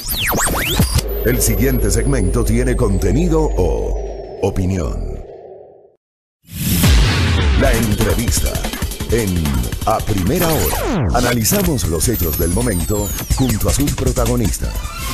El siguiente segmento tiene contenido o opinión. La entrevista en A Primera Hora. Analizamos los hechos del momento junto a sus protagonistas.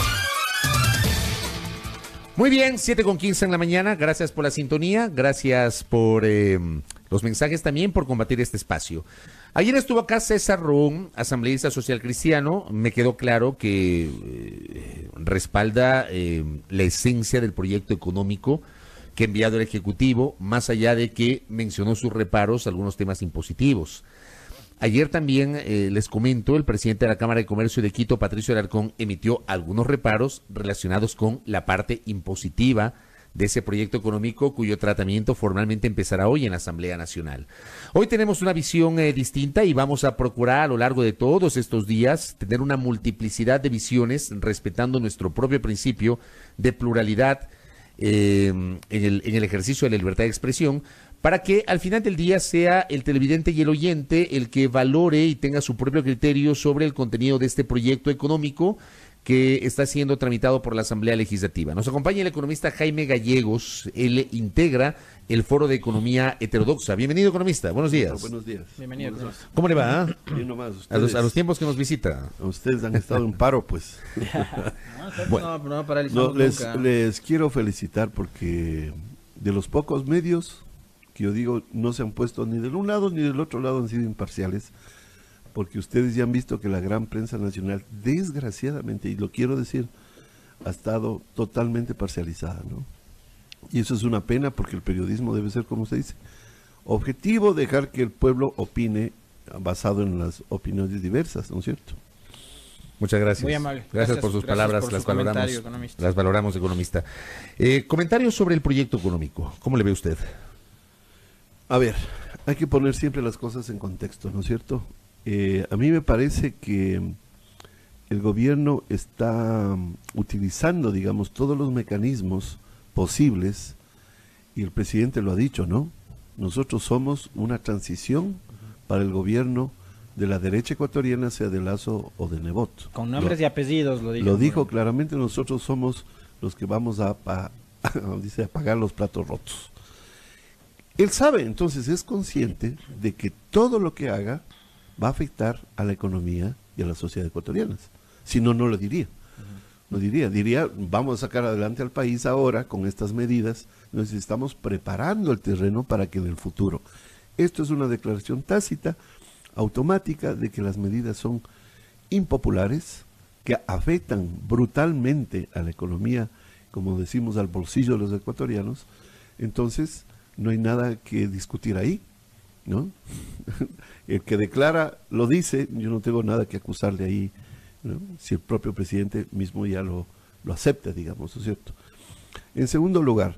Muy bien, 7:15 en la mañana. Gracias por la sintonía, gracias por los mensajes también, por combatir este espacio. Ayer estuvo acá César Roón, asambleísta social cristiano. Me quedó claro que respalda la esencia del proyecto económico que ha enviado el Ejecutivo, más allá de que mencionó sus reparos a algunos temas impositivos. Ayer también les comento, el presidente de la Cámara de Comercio de Quito, Patricio Alarcón, emitió algunos reparos relacionados con la parte impositiva de ese proyecto económico cuyo tratamiento formalmente empezará hoy en la Asamblea Nacional. Hoy tenemos una visión distinta y vamos a procurar a lo largo de todos estos días tener una multiplicidad de visiones respetando nuestro propio principio de pluralidad en el ejercicio de la libertad de expresión, para que al final del día sea el televidente y el oyente el que valore y tenga su propio criterio sobre el contenido de este proyecto económico que está siendo tramitado por la Asamblea Legislativa. Nos acompaña el economista Jaime Gallegos. Él integra el Foro de Economía Heterodoxa. Bienvenido, economista. Buenos días. Buenos días. Bienvenido. ¿Cómo le va? Bien nomás. A los tiempos que nos visita. Ustedes han estado en paro, pues. Les quiero felicitar porque de los pocos medios que yo digo no se han puesto ni del un lado ni del otro lado, han sido imparciales, porque ustedes ya han visto que la gran prensa nacional, desgraciadamente, y lo quiero decir, ha estado totalmente parcializada, ¿no? Y eso es una pena porque el periodismo debe ser, como se dice, objetivo, dejar que el pueblo opine basado en las opiniones diversas, ¿no es cierto? Muchas gracias. Muy amable. Gracias por sus palabras, por las su valoramos. Economista. Las valoramos, economista. Comentarios sobre el proyecto económico. ¿Cómo le ve usted? A ver, hay que poner siempre las cosas en contexto, ¿no es cierto? A mí me parece que el gobierno está utilizando, digamos, todos los mecanismos posibles, y el presidente lo ha dicho, ¿no? Nosotros somos una transición para el gobierno de la derecha ecuatoriana, sea de Lazo o de Nebot. Con nombres y apellidos, lo dijo. Lo dijo claramente, nosotros somos los que vamos a pagar los platos rotos. Él sabe, entonces es consciente de que todo lo que haga va a afectar a la economía y a la sociedad ecuatoriana. Si no, no lo diría. No diría, vamos a sacar adelante al país ahora con estas medidas. Entonces estamos preparando el terreno para que en el futuro. Esto es una declaración tácita, automática, de que las medidas son impopulares, que afectan brutalmente a la economía, como decimos, al bolsillo de los ecuatorianos. Entonces no hay nada que discutir ahí, ¿no? El que declara lo dice, yo no tengo nada que acusarle ahí, ¿no? Si el propio presidente mismo ya lo acepta, digamos, ¿no es cierto? En segundo lugar,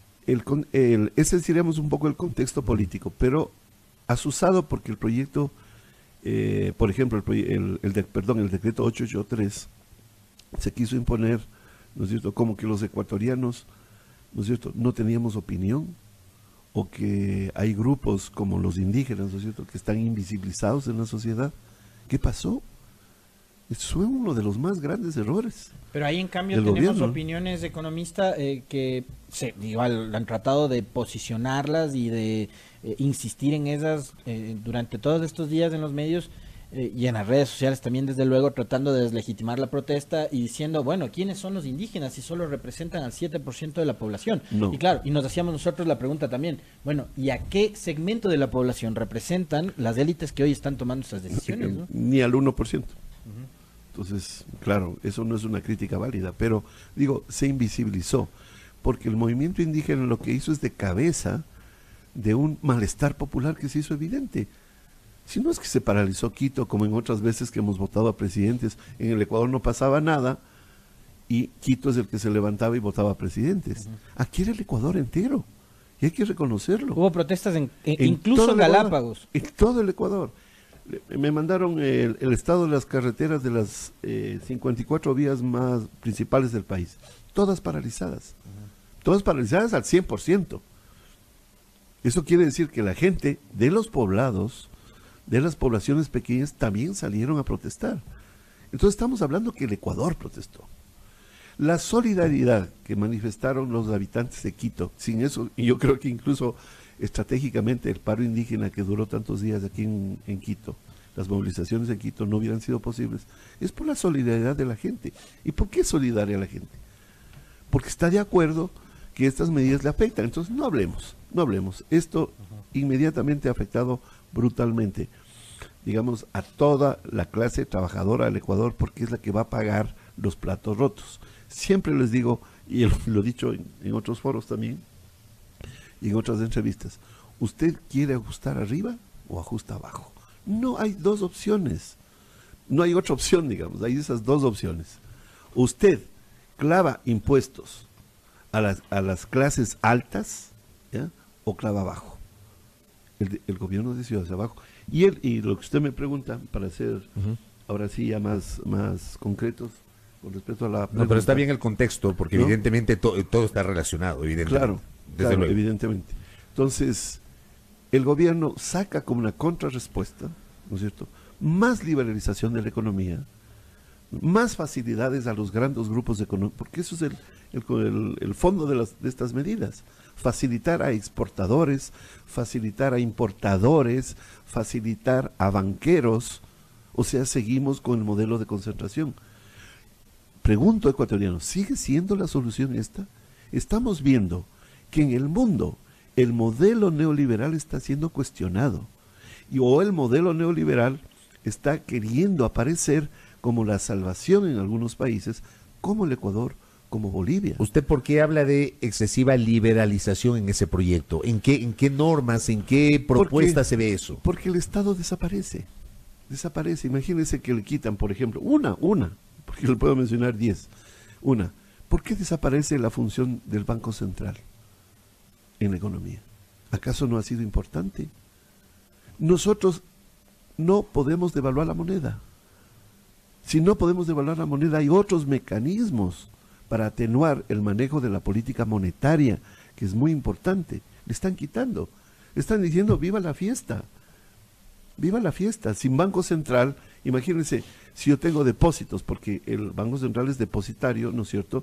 ese diríamos un poco el contexto político, pero asusado porque el proyecto, por ejemplo, el decreto 883 se quiso imponer, ¿no es cierto?, como que los ecuatorianos, ¿no es cierto?, no teníamos opinión, o que hay grupos como los indígenas, ¿no es cierto?, que están invisibilizados en la sociedad. ¿Qué pasó? Eso fue uno de los más grandes errores. Pero ahí en cambio tenemos opiniones de economista que igual han tratado de posicionarlas y de insistir en esas durante todos estos días en los medios y en las redes sociales también, desde luego, tratando de deslegitimar la protesta y diciendo, bueno, ¿quiénes son los indígenas si solo representan al 7% de la población? No. Y claro, y nos hacíamos nosotros la pregunta también, bueno, ¿y a qué segmento de la población representan las élites que hoy están tomando estas decisiones, ¿no? Ni al 1%. Entonces, claro, eso no es una crítica válida, pero digo, se invisibilizó, porque el movimiento indígena lo que hizo es de cabeza de un malestar popular que se hizo evidente. Si no es que se paralizó Quito, como en otras veces que hemos votado a presidentes, en el Ecuador no pasaba nada, y Quito es el que se levantaba y votaba a presidentes. Aquí era el Ecuador entero, y hay que reconocerlo. Hubo protestas incluso en Galápagos. En todo el Ecuador. Me mandaron el estado de las carreteras de las 54 vías más principales del país, todas paralizadas, todas paralizadas al 100%. Eso quiere decir que la gente de los poblados, de las poblaciones pequeñas, también salieron a protestar. Entonces estamos hablando que el Ecuador protestó. La solidaridad que manifestaron los habitantes de Quito, sin eso, y yo creo que incluso estratégicamente el paro indígena que duró tantos días aquí en Quito, las movilizaciones en Quito no hubieran sido posibles, es por la solidaridad de la gente. ¿Y por qué solidaria la gente? Porque está de acuerdo que estas medidas le afectan. Entonces no hablemos. Esto inmediatamente ha afectado brutalmente, digamos, a toda la clase trabajadora del Ecuador, porque es la que va a pagar los platos rotos. Siempre les digo, y lo he dicho en otros foros también, y en otras entrevistas, ¿usted quiere ajustar arriba o ajusta abajo? No hay dos opciones, no hay otra opción, digamos, hay esas dos opciones. Usted clava impuestos a las clases altas, ¿ya? O clava abajo. El gobierno decidió hacia abajo. Y lo que usted me pregunta, para ser ahora sí ya más concretos, con respecto a la pregunta. No, pero está bien el contexto, porque ¿no? Evidentemente todo está relacionado, evidentemente. Claro, evidentemente. Entonces, el gobierno saca como una contrarrespuesta, ¿no es cierto?, más liberalización de la economía, más facilidades a los grandes grupos económicos, porque eso es el fondo de estas medidas. Facilitar a exportadores, facilitar a importadores, facilitar a banqueros. O sea, seguimos con el modelo de concentración. Pregunto, ecuatoriano, ¿sigue siendo la solución esta? Estamos viendo que en el mundo el modelo neoliberal está siendo cuestionado, o el modelo neoliberal está queriendo aparecer como la salvación en algunos países, como el Ecuador, como Bolivia. ¿Usted por qué habla de excesiva liberalización en ese proyecto? ¿En qué normas, en qué propuestas se ve eso? Porque el Estado desaparece. Imagínense que le quitan, por ejemplo, una, porque le puedo mencionar 10. ¿Por qué desaparece la función del Banco Central en la economía? ¿Acaso no ha sido importante? Nosotros no podemos devaluar la moneda. Si no podemos devaluar la moneda, hay otros mecanismos para atenuar el manejo de la política monetaria, que es muy importante. Le están quitando. Le están diciendo, viva la fiesta. Viva la fiesta. Sin Banco Central, imagínense, si yo tengo depósitos, porque el Banco Central es depositario, ¿no es cierto?,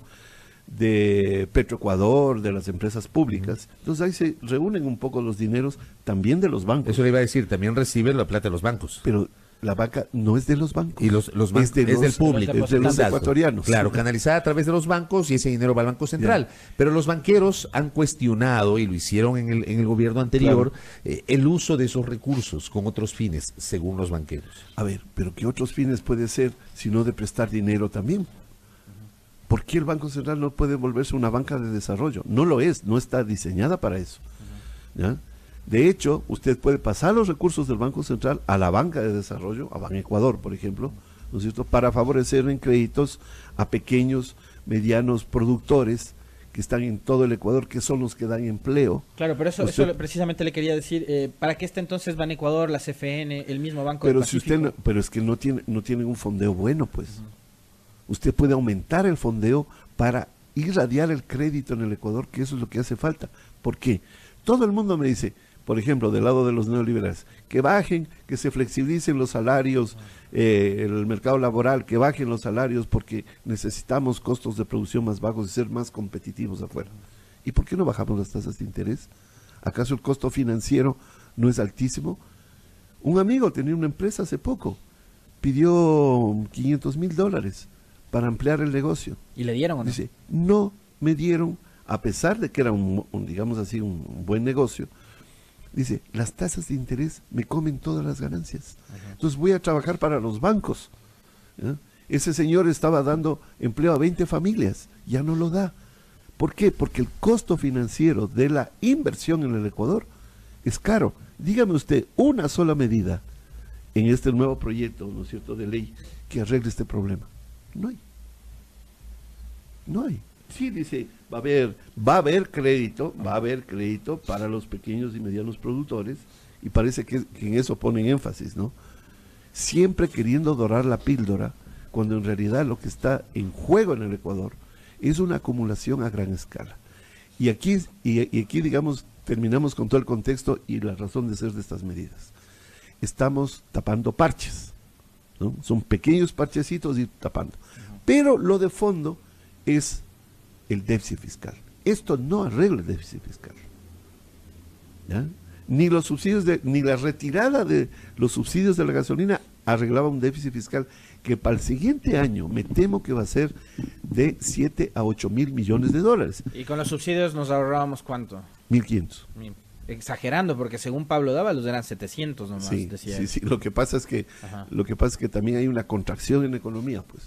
de Petroecuador, de las empresas públicas. Entonces ahí se reúnen un poco los dineros también de los bancos. Eso le iba a decir, también reciben la plata de los bancos. Pero la banca no es de los bancos. Y los bancos es del público. Es de los ecuatorianos. Claro, canalizada a través de los bancos y ese dinero va al Banco Central. Pero los banqueros han cuestionado, y lo hicieron en el gobierno anterior, el uso de esos recursos con otros fines, según los banqueros. A ver, pero ¿qué otros fines puede ser si no de prestar dinero también? ¿Por qué el Banco Central no puede volverse una banca de desarrollo? No lo es, no está diseñada para eso. ¿Ya? De hecho, usted puede pasar los recursos del Banco Central a la banca de desarrollo, a Banecuador, por ejemplo, ¿no es cierto?, para favorecer en créditos a pequeños, medianos productores que están en todo el Ecuador, que son los que dan empleo. Claro, pero eso precisamente le quería decir, ¿para qué está entonces Banecuador, la CFN, el mismo Banco del Pacífico? Pero es que no tienen un fondeo bueno, pues. Usted puede aumentar el fondeo para irradiar el crédito en el Ecuador, que eso es lo que hace falta. ¿Por qué? Todo el mundo me dice, por ejemplo, del lado de los neoliberales, que bajen, que se flexibilicen los salarios, el mercado laboral, que bajen los salarios porque necesitamos costos de producción más bajos y ser más competitivos afuera. ¿Y por qué no bajamos las tasas de interés? ¿Acaso el costo financiero no es altísimo? Un amigo tenía una empresa hace poco, pidió $500,000 para ampliar el negocio. ¿Y le dieron o no? Dice, no me dieron, a pesar de que era digamos así, un buen negocio. Dice, las tasas de interés me comen todas las ganancias. Entonces voy a trabajar para los bancos. ¿Ya? Ese señor estaba dando empleo a 20 familias, ya no lo da. ¿Por qué? Porque el costo financiero de la inversión en el Ecuador es caro. Dígame usted una sola medida en este nuevo proyecto, ¿no es cierto?, de ley que arregle este problema. No hay. Sí, dice, va a haber crédito para los pequeños y medianos productores, y parece que en eso ponen énfasis, ¿no? Siempre queriendo dorar la píldora, cuando en realidad lo que está en juego en el Ecuador es una acumulación a gran escala. Y aquí, digamos, terminamos con todo el contexto y la razón de ser de estas medidas. Estamos tapando parches, ¿no? Son pequeños parchecitos y tapando. Pero lo de fondo es el déficit fiscal. Esto no arregla el déficit fiscal. ¿Ya? Ni los subsidios ni la retirada de los subsidios de la gasolina arreglaba un déficit fiscal que para el siguiente año me temo que va a ser de 7 a 8 mil millones de dólares. Y con los subsidios nos ahorrábamos ¿cuánto? 1.500. Exagerando, porque según Pablo Dávalos eran 700 nomás, Sí, decía sí, él. sí. Lo que pasa es que también hay una contracción en la economía, pues.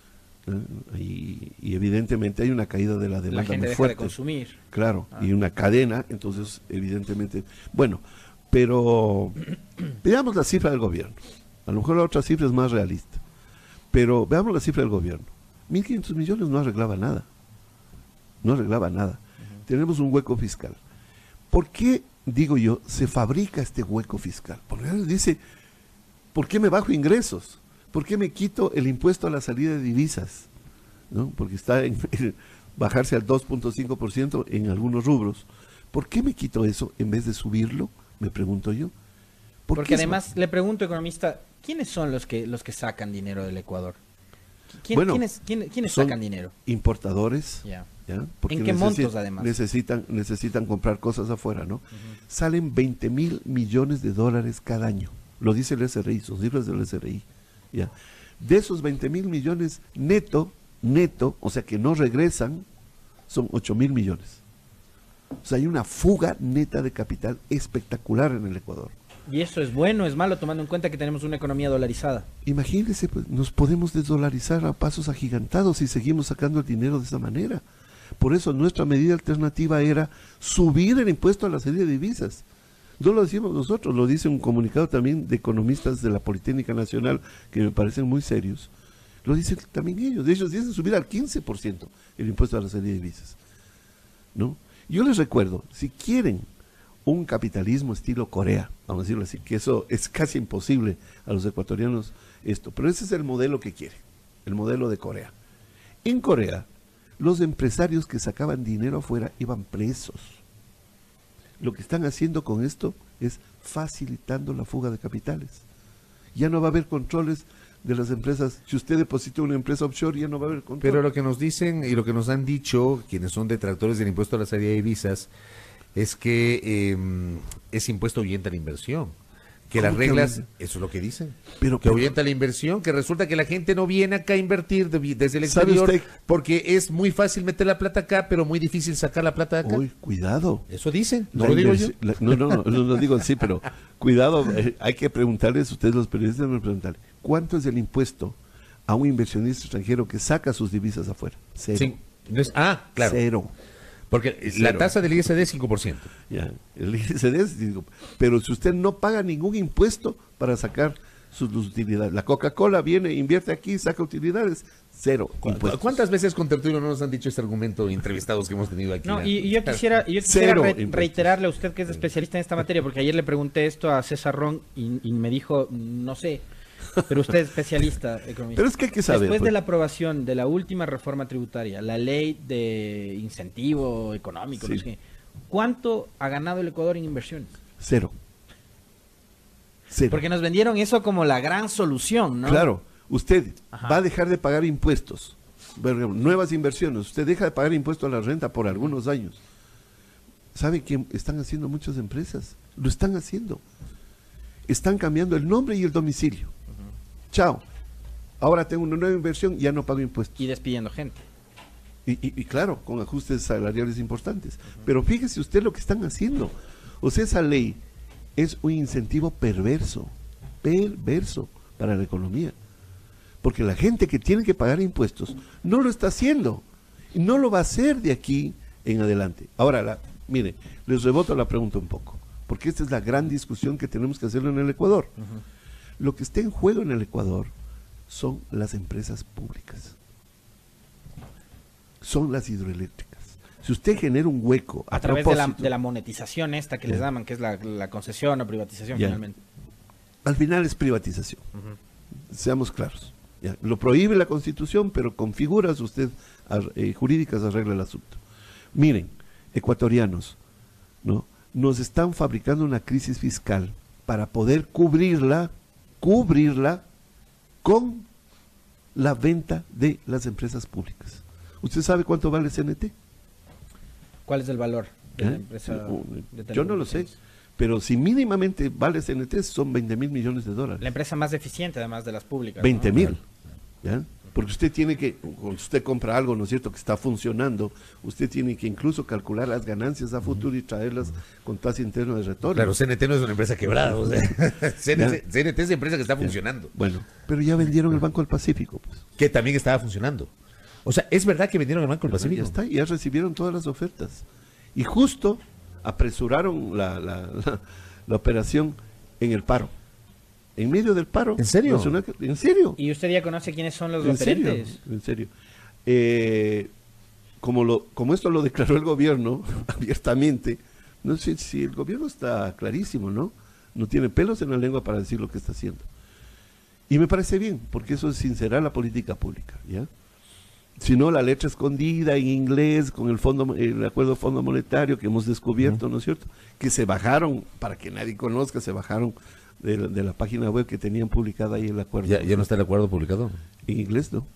Y evidentemente hay una caída de la demanda La gente muy deja fuerte. de consumir. Claro, y una cadena, entonces evidentemente, bueno, pero veamos la cifra del gobierno. A lo mejor la otra cifra es más realista, pero veamos la cifra del gobierno. 1.500 millones no arreglaba nada. No arreglaba nada. Tenemos un hueco fiscal. ¿Por qué, digo yo, se fabrica este hueco fiscal? Porque dice, ¿por qué me bajo ingresos? ¿Por qué me quito el impuesto a la salida de divisas? ¿No? Porque está en bajarse al 2.5% en algunos rubros. ¿Por qué me quito eso en vez de subirlo? Me pregunto yo. Porque además, le pregunto, economista, ¿quiénes son los que sacan dinero del Ecuador? ¿Quiénes sacan dinero? Importadores. Ya. ¿Ya? Porque ¿En qué montos, además? Necesitan comprar cosas afuera, ¿no? Salen 20 mil millones de dólares cada año. Lo dice el SRI, son cifras del SRI. ¿Ya? De esos 20 mil millones neto, o sea que no regresan, son 8 mil millones. O sea, hay una fuga neta de capital espectacular en el Ecuador. ¿Y eso es bueno o es malo, tomando en cuenta que tenemos una economía dolarizada? Imagínense, pues, nos podemos desdolarizar a pasos agigantados si seguimos sacando el dinero de esa manera. Por eso nuestra medida alternativa era subir el impuesto a la salida de divisas. No lo decimos nosotros, lo dice un comunicado también de economistas de la Politécnica Nacional, que me parecen muy serios. Lo dicen también ellos. Ellos dicen subir al 15% el impuesto a la salida de divisas, ¿no? Yo les recuerdo, si quieren un capitalismo estilo Corea, vamos a decirlo así, que eso es casi imposible a los ecuatorianos esto, pero ese es el modelo que quieren, el modelo de Corea. En Corea, los empresarios que sacaban dinero afuera iban presos. Lo que están haciendo con esto es facilitando la fuga de capitales. Ya no va a haber controles de las empresas. Si usted deposita una empresa offshore, ya no va a haber control. Pero lo que nos dicen y lo que nos han dicho quienes son detractores del impuesto a la salida de divisas es que ese impuesto ahuyenta la inversión. Que las reglas, eso es lo que dicen, que ahuyenta la inversión, que resulta que la gente no viene acá a invertir desde el exterior porque es muy fácil meter la plata acá, pero muy difícil sacar la plata de acá. Uy, cuidado. Eso dicen, no lo digo yo. No lo digo así, pero cuidado, hay que preguntarles, ustedes los periodistas deben preguntarle, ¿cuánto es el impuesto a un inversionista extranjero que saca sus divisas afuera? Cero. Sí, claro. Cero. Porque la tasa del ISD es 5%. Ya, el ISD es 5%. Pero si usted no paga ningún impuesto para sacar sus utilidades. La Coca-Cola viene, invierte aquí, saca utilidades, cero impuestos. ¿Cuántas veces con Tertulio no nos han dicho este argumento entrevistados que hemos tenido aquí? No, y yo quisiera reiterarle a usted que es especialista en esta materia, porque ayer le pregunté esto a César Ron y me dijo, no sé, pero usted es especialista economista. Pero es que hay que saber. Después de la aprobación de la última reforma tributaria, la ley de incentivo económico, Sí. no sé, ¿cuánto ha ganado el Ecuador en inversiones? Cero. Porque nos vendieron eso como la gran solución, ¿no? Claro, usted va a dejar de pagar impuestos, nuevas inversiones, usted deja de pagar impuestos a la renta por algunos años. ¿Sabe qué están haciendo muchas empresas? Lo están haciendo. Están cambiando el nombre y el domicilio. Chao. Ahora tengo una nueva inversión, ya no pago impuestos. Y despidiendo gente. Y claro, con ajustes salariales importantes. Pero fíjese usted lo que están haciendo. O sea, esa ley es un incentivo perverso para la economía. Porque la gente que tiene que pagar impuestos no lo está haciendo. Y no lo va a hacer de aquí en adelante. Ahora, mire, les reboto la pregunta un poco. Porque esta es la gran discusión que tenemos que hacerlo en el Ecuador. Lo que está en juego en el Ecuador son las empresas públicas. Son las hidroeléctricas. Si usted genera un hueco a través de la monetización esta que les llaman, que es la concesión o privatización finalmente. Al final es privatización. Seamos claros. Ya. Lo prohíbe la Constitución, pero con figuras usted jurídicas arregla el asunto. Miren, ecuatorianos, ¿no? Nos están fabricando una crisis fiscal para poder cubrirla con la venta de las empresas públicas. ¿Usted sabe cuánto vale CNT? ¿Cuál es el valor de la empresa? Yo no lo sé, pero si mínimamente vale CNT son 20.000 millones de dólares. La empresa más eficiente además de las públicas. 20.000, ¿ya? Porque usted tiene que, cuando usted compra algo, ¿no es cierto?, que está funcionando, usted tiene que incluso calcular las ganancias a futuro y traerlas con tasa interna de retorno. Claro, CNT no es una empresa quebrada, o sea, CNT es la empresa que está funcionando. Bueno, pero ya vendieron el Banco del Pacífico, pues. Que también estaba funcionando. O sea, ¿es verdad que vendieron el Banco del Pacífico? Ya está, ya recibieron todas las ofertas. Y justo apresuraron la operación en el paro. En medio del paro. ¿En serio? Nacional, ¿en serio? ¿Y usted ya conoce quiénes son los ¿En oferentes? serio? En serio. Como esto lo declaró el gobierno abiertamente, no sé si el gobierno está clarísimo, ¿no? No tiene pelos en la lengua para decir lo que está haciendo. Y me parece bien, porque eso es sincerar la política pública, ¿ya? Si no, la letra escondida en inglés con el acuerdo Fondo Monetario que hemos descubierto, ¿no es cierto? Que se bajaron, para que nadie conozca, se bajaron de la página web que tenían publicada ahí el acuerdo. ¿Ya no está el acuerdo publicado? En inglés no.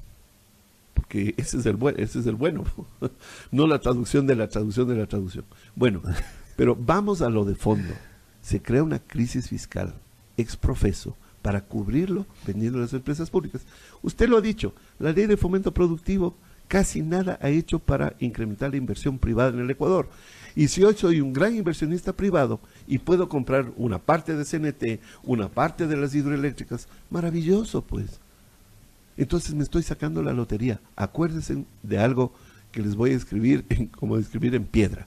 Porque ese es el bueno. No la traducción de la traducción de la traducción. Bueno, pero vamos a lo de fondo. Se crea una crisis fiscal ex profeso para cubrirlo vendiendo las empresas públicas. Usted lo ha dicho, la ley de fomento productivo casi nada ha hecho para incrementar la inversión privada en el Ecuador. Y si hoy soy un gran inversionista privado y puedo comprar una parte de CNT, una parte de las hidroeléctricas, maravilloso pues. Entonces me estoy sacando la lotería. Acuérdense de algo que les voy a escribir, como escribir en piedra.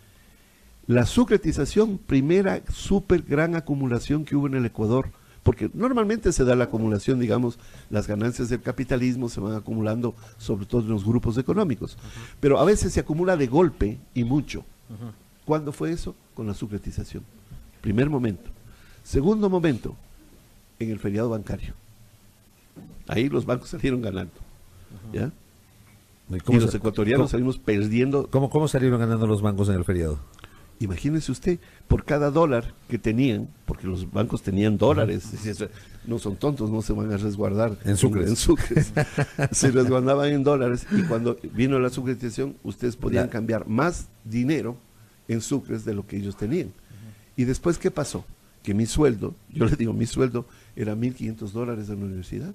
La sucretización, primera súper gran acumulación que hubo en el Ecuador, porque normalmente se da la acumulación, digamos, las ganancias del capitalismo se van acumulando sobre todo en los grupos económicos, pero a veces se acumula de golpe y mucho. ¿Cuándo fue eso? Con la sucretización. Primer momento. Segundo momento, en el feriado bancario. Ahí los bancos salieron ganando. ¿Ya? Y los ecuatorianos salimos perdiendo. ¿Cómo salieron ganando los bancos en el feriado? Imagínese usted, por cada dólar que tenían, porque los bancos tenían dólares, no son tontos, no se van a resguardar en sucres. Se resguardaban en dólares y cuando vino la sucretización, ustedes podían cambiar más dinero en sucres de lo que ellos tenían. Y después, ¿qué pasó? Que mi sueldo, yo le digo, mi sueldo era $1.500 en la universidad,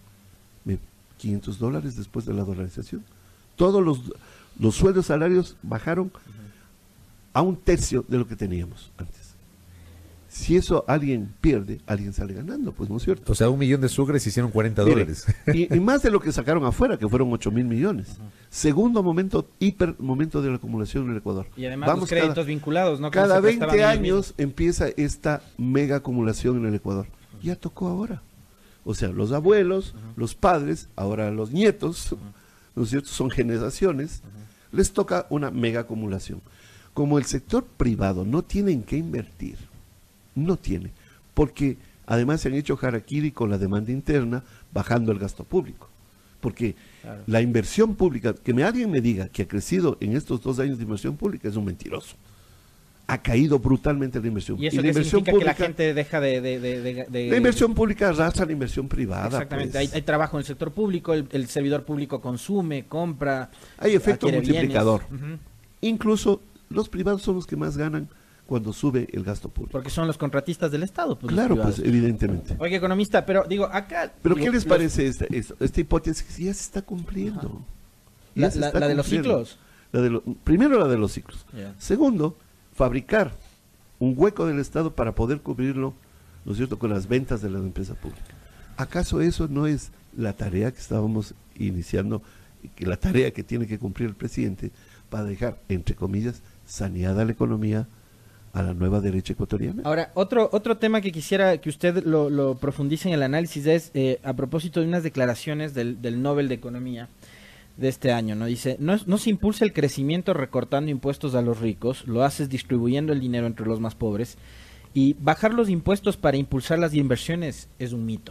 $500 después de la dolarización. Todos los sueldos salarios bajaron a 1/3 de lo que teníamos antes. Si eso alguien pierde, alguien sale ganando, pues no es cierto. O sea, 1 millón de sucres hicieron $40. Y más de lo que sacaron afuera, que fueron 8.000 millones. Segundo momento, momento de la acumulación en el Ecuador. Y además los créditos vinculados, ¿no? Cada 20 años empieza esta mega acumulación en el Ecuador. Ya tocó ahora. O sea, los abuelos, los padres, ahora los nietos, ¿no es cierto? Son generaciones, les toca una mega acumulación. Como el sector privado no tiene en qué invertir, no tiene, porque además se han hecho harakiri con la demanda interna, bajando el gasto público. Porque la inversión pública, alguien me diga que ha crecido en estos 2 años de inversión pública, es un mentiroso. Ha caído brutalmente la inversión. ¿Y eso la inversión significa que la gente deja de... La inversión pública arrastra la inversión privada. Exactamente, pues. hay trabajo en el sector público, el servidor público consume, compra... Hay efecto multiplicador. Incluso los privados son los que más ganan cuando sube el gasto público. Porque son los contratistas del Estado. Pues, claro, pues evidentemente. Oye, economista, pero digo, acá... ¿Pero qué les parece esta hipótesis? Ya se está cumpliendo. ¿La de los ciclos? Primero la de los ciclos. Segundo, fabricar un hueco del Estado para poder cubrirlo, ¿no es cierto?, con las ventas de la empresa pública. ¿Acaso eso no es la tarea que estábamos iniciando, que la tarea que tiene que cumplir el presidente para dejar, entre comillas, saneada la economía a la nueva derecha ecuatoriana? Ahora, otro tema que quisiera que usted lo profundice en el análisis es a propósito de unas declaraciones del Nobel de Economía de este año, ¿no? Dice, no se impulsa el crecimiento recortando impuestos a los ricos, lo haces distribuyendo el dinero entre los más pobres, y bajar los impuestos para impulsar las inversiones es un mito.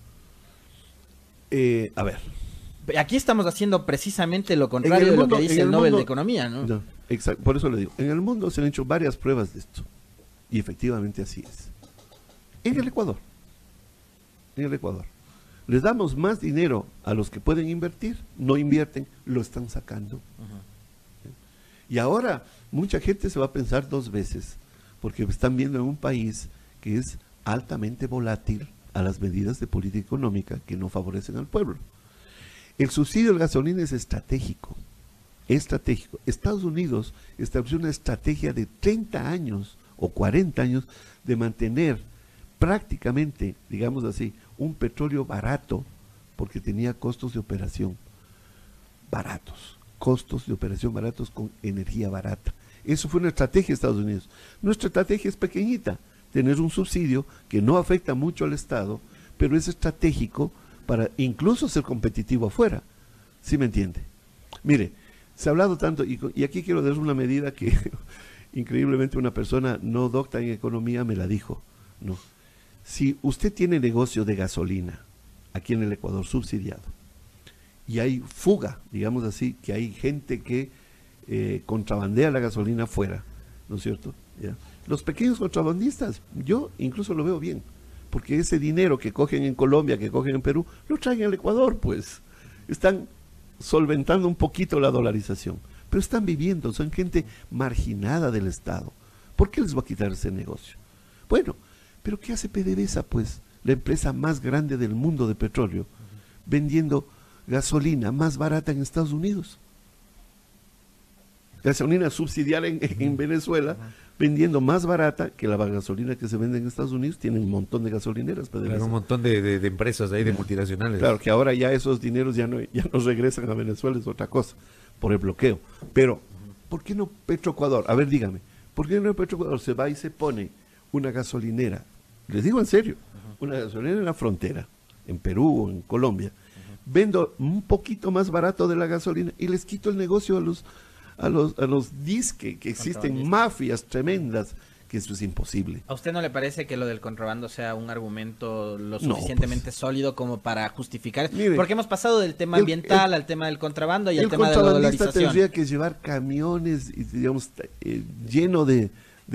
A ver. Aquí estamos haciendo precisamente lo contrario de lo que dice el Nobel de Economía, ¿no? No, exacto, por eso le digo, en el mundo se han hecho varias pruebas de esto, y efectivamente así es. En el Ecuador, Les damos más dinero a los que pueden invertir, no invierten, lo están sacando. Y ahora mucha gente se va a pensar dos veces, porque están viendo en un país que es altamente volátil a las medidas de política económica que no favorecen al pueblo. El subsidio de gasolina es estratégico. Estratégico. Estados Unidos estableció una estrategia de 30 años o 40 años de mantener prácticamente, digamos así, un petróleo barato, porque tenía costos de operación baratos, costos de operación baratos con energía barata. Eso fue una estrategia de Estados Unidos. Nuestra estrategia es pequeñita, tener un subsidio que no afecta mucho al Estado, pero es estratégico para incluso ser competitivo afuera. ¿Sí me entiende? Mire, se ha hablado tanto, y aquí quiero dar una medida que increíblemente una persona no docta en economía me la dijo. No. Si usted tiene negocio de gasolina aquí en el Ecuador subsidiado, y hay fuga, digamos así, que hay gente que contrabandea la gasolina afuera, ¿no es cierto? ¿Ya? Los pequeños contrabandistas, yo incluso lo veo bien, porque ese dinero que cogen en Colombia, que cogen en Perú, lo traen al Ecuador, pues. Están solventando un poquito la dolarización, pero están viviendo, son gente marginada del Estado. ¿Por qué les va a quitar ese negocio? Bueno, pero ¿qué hace PDVSA, pues? La empresa más grande del mundo de petróleo, vendiendo gasolina más barata en Estados Unidos. Gasolina subsidiada en Venezuela, vendiendo más barata que la gasolina que se vende en Estados Unidos. Tienen un montón de gasolineras. Claro, un montón de empresas ahí, de multinacionales. Claro, que ahora ya esos dineros ya no regresan a Venezuela, es otra cosa, por el bloqueo. Pero, ¿por qué no Petroecuador? A ver, dígame, ¿por qué no Petroecuador se va y se pone una gasolinera? Les digo en serio, una gasolinera en la frontera, en Perú o en Colombia, vendo un poquito más barato de la gasolina y les quito el negocio a los disque, que existen mafias tremendas, que eso es imposible. ¿A usted no le parece que lo del contrabando sea un argumento lo suficientemente sólido como para justificar? Mire, porque hemos pasado del tema ambiental al tema del contrabando y al tema de la dolarización. El dolarización. tendría que llevar camiones, digamos, lleno de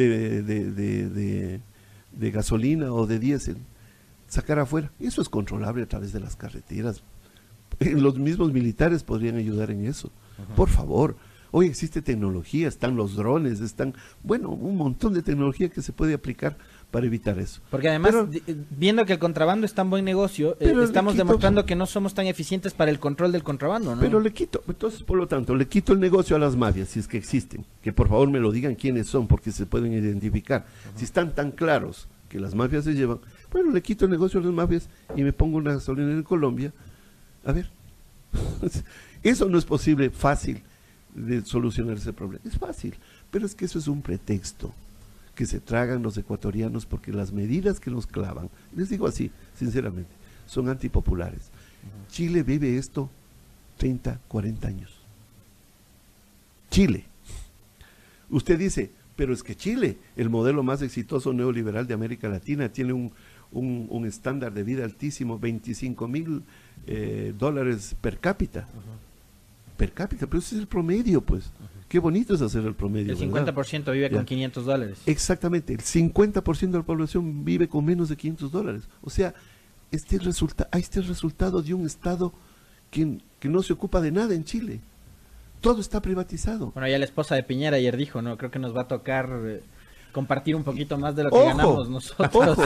gasolina o de diésel, sacar afuera. Eso es controlable a través de las carreteras. Los mismos militares podrían ayudar en eso. Por favor. Hoy existe tecnología, están los drones, un montón de tecnología que se puede aplicar para evitar eso. Porque además, viendo que el contrabando es tan buen negocio, estamos demostrando que no somos tan eficientes para el control del contrabando, ¿no? Pero entonces, por lo tanto, le quito el negocio a las mafias, si es que existen. Que por favor me lo digan quiénes son, porque se pueden identificar. Si están tan claros que las mafias se llevan, bueno, le quito el negocio a las mafias y me pongo una gasolina en Colombia. A ver, eso no es posible, fácil de solucionar ese problema. Es fácil, pero es que eso es un pretexto que se tragan los ecuatorianos, porque las medidas que nos clavan, les digo así, sinceramente, son antipopulares. Chile vive esto 30, 40 años. Chile. Usted dice, pero es que Chile, el modelo más exitoso neoliberal de América Latina, tiene un estándar de vida altísimo, $25,000 per cápita. Per cápita, pero ese es el promedio, pues. Qué bonito es hacer el promedio. El 50% vive con $500. Exactamente, el 50% de la población vive con menos de $500. O sea, este es el resultado de un Estado que no se ocupa de nada en Chile. Todo está privatizado. Bueno, ya la esposa de Piñera ayer dijo, ¿no? Creo que nos va a tocar compartir un poquito más de lo que ganamos nosotros.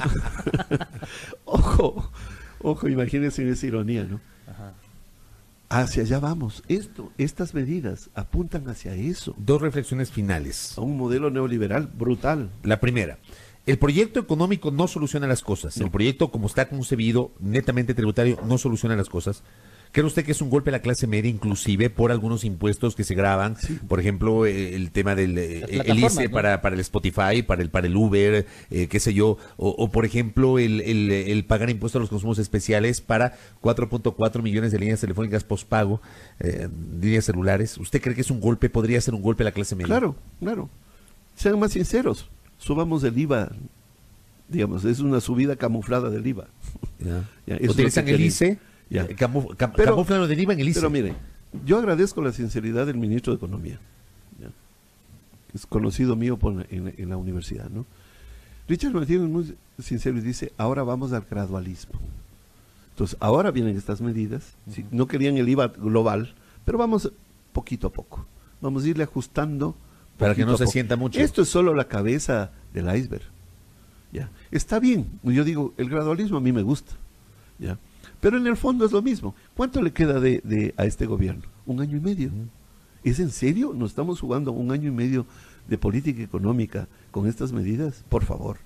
Ojo, imagínense esa ironía, ¿no? Ajá. Hacia allá vamos. Estas medidas apuntan hacia eso. Dos reflexiones finales. A un modelo neoliberal brutal. La primera, el proyecto económico no soluciona las cosas. No. El proyecto, como está concebido, netamente tributario, no soluciona las cosas. ¿Cree usted que es un golpe a la clase media, inclusive por algunos impuestos que se graban? Sí. Por ejemplo, el tema del el ICE, ¿no? para el Spotify, para el Uber, qué sé yo, o por ejemplo el pagar impuestos a los consumos especiales para 4.4 millones de líneas telefónicas postpago, líneas celulares. ¿Usted cree que es un golpe, podría ser un golpe a la clase media? Claro. Sean más sinceros. Subamos el IVA. Digamos, es una subida camuflada del IVA. Ya, utilizan el ICE. Camuflan lo del IVA en el ICE. Pero mire, yo agradezco la sinceridad del ministro de Economía, ¿ya? Es conocido mío en la universidad, ¿no? Richard Martínez es muy sincero y dice, ahora vamos al gradualismo. Entonces, ahora vienen estas medidas. ¿Sí? No querían el IVA global, pero vamos poquito a poco. Vamos a irle ajustando. Para que no se poco. sienta mucho. Esto es solo la cabeza del iceberg. ¿Ya? Está bien. Yo digo, el gradualismo a mí me gusta. ¿Ya? Pero en el fondo es lo mismo. ¿Cuánto le queda a este gobierno? 1 año y medio. ¿Es en serio? ¿Nos estamos jugando 1 año y medio de política económica con estas medidas? Por favor.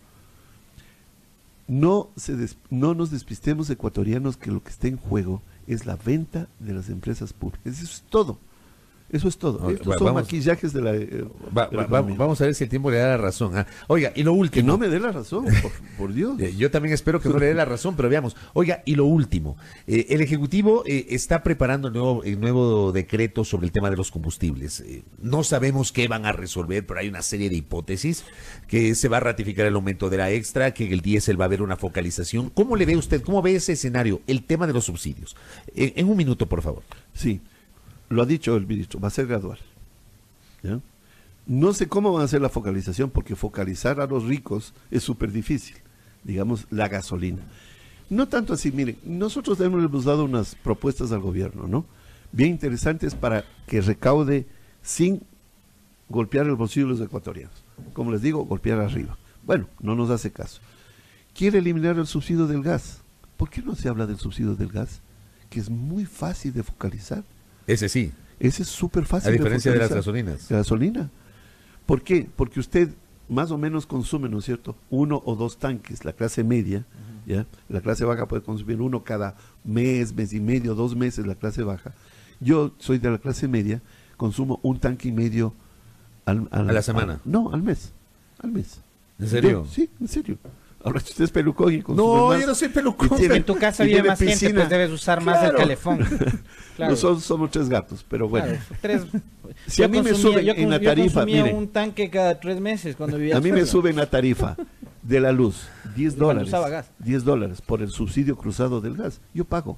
No nos despistemos ecuatorianos que lo que está en juego es la venta de las empresas públicas. Eso es todo. Eso es todo. Estos son maquillajes de la vamos a ver si el tiempo le da la razón. Oiga, y lo último. Que no me dé la razón, por Dios. Yo también espero que no le dé la razón, pero veamos. Oiga, y lo último. El Ejecutivo está preparando el nuevo decreto sobre el tema de los combustibles. No sabemos qué van a resolver, pero hay una serie de hipótesis, que se va a ratificar el aumento de la extra, que en el diésel va a haber una focalización. ¿Cómo le ve usted? ¿Cómo ve ese escenario? El tema de los subsidios. En un minuto, por favor. Sí. Lo ha dicho el ministro, va a ser gradual. ¿Ya? No sé cómo van a hacer la focalización, porque focalizar a los ricos es súper difícil. Digamos, la gasolina. No tanto así, miren, nosotros hemos dado unas propuestas al gobierno, ¿no? Bien interesantes para que recaude sin golpear el bolsillo de los ecuatorianos. Como les digo, golpear arriba. Bueno, no nos hace caso. Quiere eliminar el subsidio del gas. ¿Por qué no se habla del subsidio del gas? Que es muy fácil de focalizar. Ese sí. Ese es súper fácil. A diferencia de las gasolinas. Gasolina. ¿Por qué? Porque usted más o menos consume, ¿no es cierto?, 1 o 2 tanques, la clase media, ¿ya? La clase baja puede consumir 1 cada mes, mes y medio, 2 meses, la clase baja. Yo soy de la clase media, consumo 1,5 tanques a la semana. No, al mes. Al mes. ¿En serio? Sí, en serio. Ahora, si usted es pelucón y consume No, más, yo no soy pelucón. En tu casa vive más gente, pues debes usar más el calefón. Claro. Nosotros somos 3 gatos, pero bueno. Claro, si a mí me suben en la tarifa, mire, un tanque cada 3 meses cuando vivía. A mí me suben la tarifa de la luz $10. Usaba gas. $10 por el subsidio cruzado del gas. Yo pago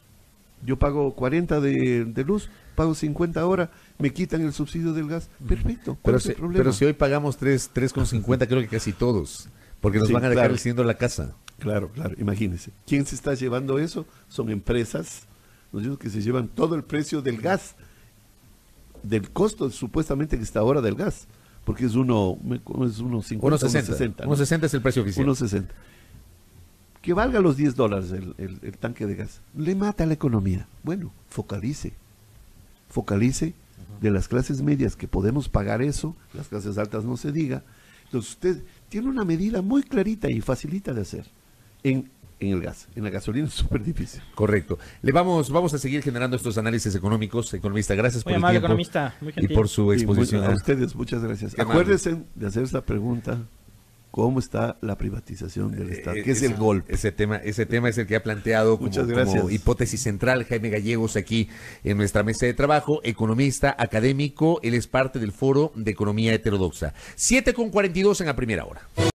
40 de luz, pago 50 ahora, me quitan el subsidio del gas. Perfecto. Pero si hoy pagamos 3,50, creo que casi todos. Porque nos van a dejar recibiendo la casa. Claro, imagínense. ¿Quién se está llevando eso? Son empresas, ¿no es cierto?, que se llevan todo el precio del gas, del costo supuestamente que está ahora del gas, porque es 1.50, 1.60. 1.60 es el precio oficial. 1.60. Que valga los $10 el tanque de gas. Le mata a la economía. Bueno, focalice de las clases medias que podemos pagar eso, las clases altas no se diga. Entonces usted tiene una medida muy clarita y facilita de hacer en el gas. En la gasolina es súper difícil. Correcto. Vamos a seguir generando estos análisis económicos. Economista, gracias por el amable, tiempo economista, muy gentil. y por su exposición. A ustedes, muchas gracias. Qué Acuérdense de hacer esta pregunta: ¿cómo está la privatización del Estado? ¿Qué es el golpe? Ese tema es el que ha planteado como hipótesis central Jaime Gallegos aquí en nuestra mesa de trabajo. Economista, académico, él es parte del Foro de Economía Heterodoxa. 7:42 en la primera hora.